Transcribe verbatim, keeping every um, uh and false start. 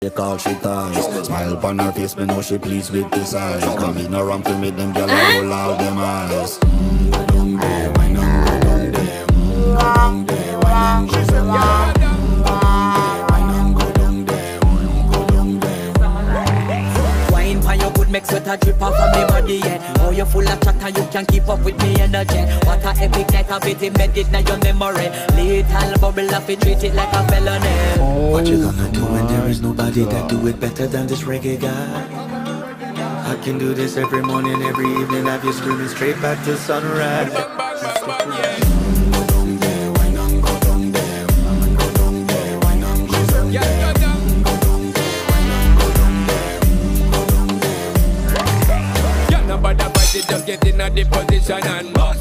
They call she ties. Smile upon her face, me know she pleased with this eyes. Come in around to meet them, girl, I roll out them eyes. Mmm, go down there, why not go down there? Mmm, go down there, why not go down there? Mmm, go down there, why not go down there? Mmm, go down there. Wine pan your good, make sweat a drip off of me body, yeah. Oh, you full of chatter, you can keep up with me energy. What a epic night of it, embedded now your memory. Little bubble of it, treat it like a felony. Oh, what you gonna do when there is nobody that do it better than this reggae guy? I can do this every morning, every evening, have you screaming straight back to sunrise.